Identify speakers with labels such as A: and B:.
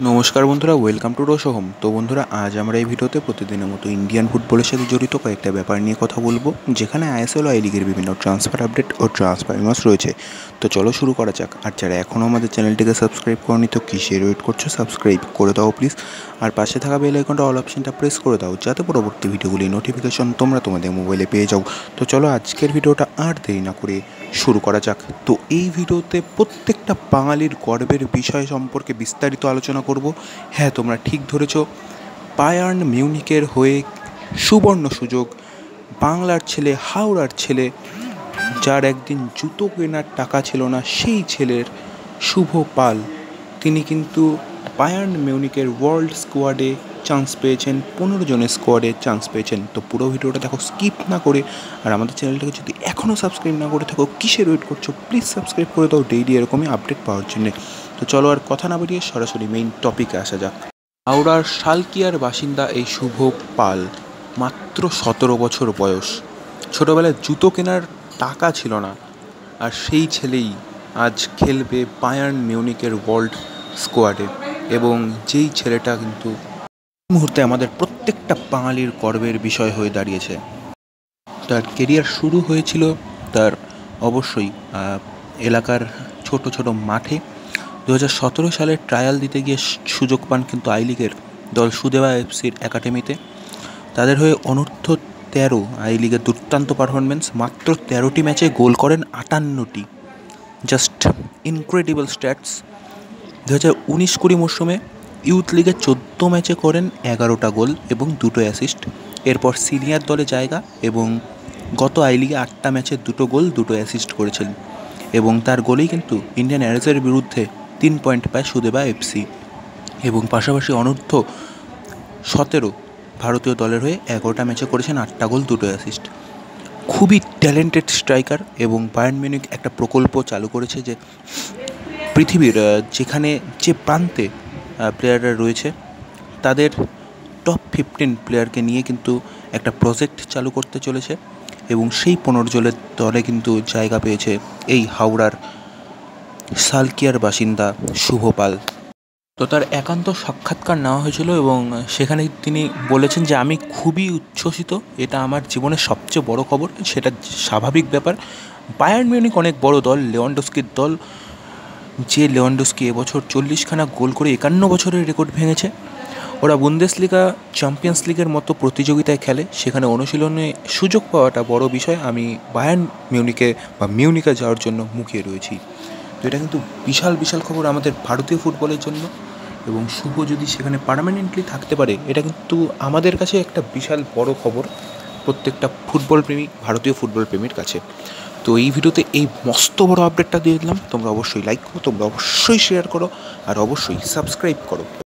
A: নমস্কার বন্ধুরা, welcome to রোশো home. তো বন্ধুরা, আজ আমরা এই ভিডিওতে প্রতিদিনের মতো ইন্ডিয়ান ফুটবলের সাথে জড়িত কয়েকটা ব্যাপার নিয়ে কথা বলবো, যেখানে আইএসএল ও আই লিগের বিভিন্ন ট্রান্সফার আপডেট ও ট্রান্সফার নিউজ রয়েছে। তো চলো শুরু করা যাক। আর যারা এখনও আমাদের চ্যানেলটিকে সাবস্ক্রাইব করনি, তো কিসের ওয়েট করছো? সাবস্ক্রাইব করে দাও প্লিজ। আর পাশে থাকা বেল আইকনটা অল অপশনটা প্রেস করে দাও, যাতে পরবর্তী ভিডিওগুলির নোটিফিকেশন তোমরা তোমাদের মোবাইলে পেয়ে যাও। তো চলো আজকের ভিডিওটা আর দেরি না করে শুরু করা যাক। তো এই ভিডিওতে প্রত্যেকটা বাঙালির গর্বের বিষয় সম্পর্কে বিস্তারিত আলোচনা করব। হ্যাঁ, তোমরা ঠিক ধরেছ, বায়ার্ন মিউনিকের হয়ে সুবর্ণ সুযোগ। বাংলার ছেলে, হাওড়ার ছেলে, যার একদিন জুতো কেনার টাকা ছিল না, সেই ছেলের শুভ পাল, তিনি কিন্তু বায়ার্ন মিউনিকের ওয়ার্ল্ড স্কোয়াডে চান্স পেয়েছেন, 15 জনের স্কোয়াডে চান্স পেয়েছেন। তো পুরো ভিডিওটা দেখো স্কিপ না করে। আর আমাদের চ্যানেলটাকে যদি এখনও সাবস্ক্রাইব না করে থাকো, কিসের ওয়েট করছো? প্লিজ সাবস্ক্রাইব করে দাও ডেইলি এরকমই আপডেট পাওয়ার জন্য। তো চলো আর কথা না বেরিয়ে সরাসরি মেইন টপিকে আসা যাক। হাওড়ার শালকিয়ার বাসিন্দা এই শুভ পাল, মাত্র 17 বছর বয়স। ছোটোবেলায় জুতো কেনার টাকা ছিল না, আর সেই ছেলেই আজ খেলবে বায়ার্ন মিউনিকের ওয়ার্ল্ড স্কোয়াডে। এবং যেই ছেলেটা কিন্তু এই মুহূর্তে আমাদের প্রত্যেকটা বাঙালির গর্বের বিষয় হয়ে দাঁড়িয়েছে। তার কেরিয়ার শুরু হয়েছিল তার অবশ্যই এলাকার ছোট ছোট মাঠে। 2017 সালে ট্রায়াল দিতে গিয়ে সুযোগ পান কিন্তু আই লিগের দল সুদেবা এফসির একাডেমিতে। তাদের হয়ে অনূর্ধ্ব 13 আই লিগের দুর্দান্ত পারফরমেন্স। মাত্র 13টি ম্যাচে গোল করেন 58টি। Just incredible stats. 2019-20 মরশুমে ইউথ লিগে 14 ম্যাচে করেন 11টা গোল এবং 2টো অ্যাসিস্ট। এরপর সিনিয়র দলে জায়গা এবং গত আই লিগে 8টা ম্যাচে 2টো গোল 2টো অ্যাসিস্ট করেছিলেন। এবং তার গোলেই কিন্তু ইন্ডিয়ান অ্যারেজের বিরুদ্ধে 3 পয়েন্ট পায় সুদেবা এফসি। এবং পাশাপাশি অনূর্ধ্ব 17 ভারতীয় দলের হয়ে 11টা ম্যাচে করেছেন 8টা গোল 2টো অ্যাসিস্ট। খুবই ট্যালেন্টেড স্ট্রাইকার। এবং বায়ার্ন মিউনিক একটা প্রকল্প চালু করেছে যে পৃথিবীর যেখানে যে প্রান্তে প্লেয়াররা রয়েছে, তাদের টপ 15 প্লেয়ারকে নিয়ে কিন্তু একটা প্রজেক্ট চালু করতে চলেছে। এবং সেই 15 জনের দলে কিন্তু জায়গা পেয়েছে এই হাওড়ার শালকিয়ার বাসিন্দা শুভ পাল। তো তার একান্ত সাক্ষাৎকার নেওয়া হয়েছিল এবং সেখানে তিনি বলেছেন যে আমি খুবই উচ্ছ্বসিত, এটা আমার জীবনের সবচেয়ে বড় খবর। সেটা স্বাভাবিক ব্যাপার। বায়ার্ন মিউনিক অনেক বড় দল, লেভানডস্কির দল। যে লেভানডস্কি এবছর 40খানা গোল করে 51 বছরের রেকর্ড ভেঙেছে। ওরা বুন্দেসলিগা, চ্যাম্পিয়ন্স লিগের মতো প্রতিযোগিতায় খেলে, সেখানে অনুশীলনে সুযোগ পাওয়াটা বড় বিষয়। আমি বায়ার্ন মিউনিকে যাওয়ার জন্য মুখিয়ে রয়েছি। তো এটা কিন্তু বিশাল বিশাল খবর আমাদের ভারতীয় ফুটবলের জন্য। এবং শুভ যদি সেখানে পার্মানেন্টলি থাকতে পারে, এটা কিন্তু আমাদের কাছে একটা বিশাল বড় খবর, প্রত্যেকটা ফুটবল প্রেমী, ভারতীয় ফুটবল প্রেমীর কাছে। তো এই ভিডিওতে এই মস্ত বড় আপডেটটা দিয়ে দিলাম। তোমরা অবশ্যই লাইক করো, তোমরা অবশ্যই শেয়ার করো, আর অবশ্যই সাবস্ক্রাইব করো।